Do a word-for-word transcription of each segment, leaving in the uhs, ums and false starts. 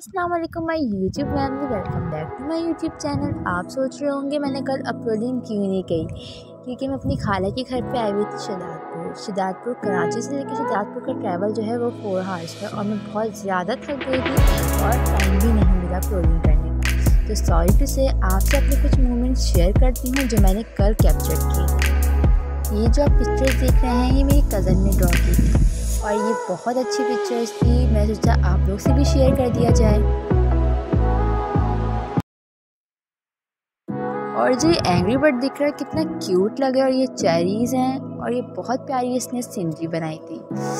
अस्सलाम वालेकुम my YouTube family, welcome back to my YouTube channel. आप सोच रहे होंगे मैंने कल अपलोडिंग क्यों नहीं की, क्योंकि मैं अपनी खाला के घर पे आई हुई थी शहजादपुर। शहजादपुर कराची से लेकर शहजादपुर का ट्रैवल जो है वो फोर हावर्स का, और मैं बहुत ज़्यादा थक गई थी और टाइम भी नहीं मिला अपलोडिंग करने का। तो सॉरी टू से आपसे अपने कुछ मोमेंट्स शेयर करती हूँ जो मैंने कल कैप्चर की। ये जो आप पिक्चर्स देख रहे हैं ये मेरी कज़न ने ड्रॉ की थी और ये बहुत अच्छी पिक्चर्स थी। मैं सोचा आप लोग से भी शेयर कर दिया जाए। और जो एंग्री बर्ड दिख रहा है कितना क्यूट लगे, और ये चेरीज हैं और ये बहुत प्यारी इसने सीनरी बनाई थी।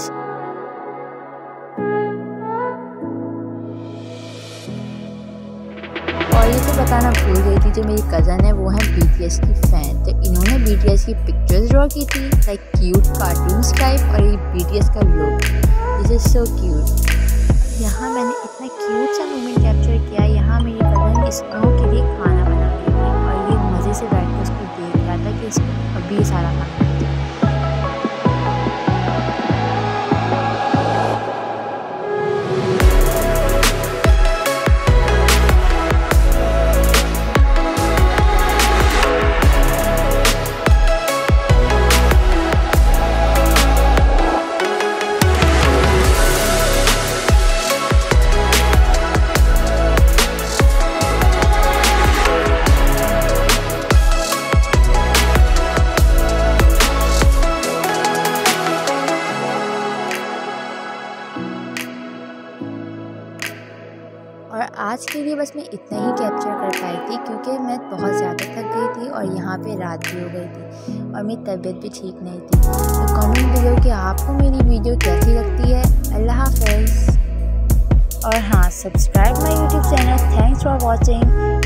और ये तो बताना भूल गई थी, जो मेरी कज़न है वो है बीटीएस की फ़ैन, तो इन्होंने बीटीएस की पिक्चर्स ड्रॉ की थी लाइक क्यूट कार्टून्स टाइप, और ये बीटीएस का look, this is so cute. यहाँ मैंने इतना क्यूट सा मोमेंट कैप्चर किया। यहाँ मेरी कज़न स्नो के लिए खाना बना रही थी और ये मज़े से बैठ कर उसको देख रहा था कि इसको अभी सारा खाना। और आज के लिए बस मैं इतना ही कैप्चर कर पाई थी, क्योंकि मैं बहुत ज़्यादा थक गई थी और यहाँ पे रात भी हो गई थी और मेरी तबीयत भी ठीक नहीं थी। तो कमेंट करो कि आपको मेरी वीडियो कैसी लगती है। अल्लाह हाफ़िज़। और हाँ, subscribe my YouTube channel. Thanks for watching.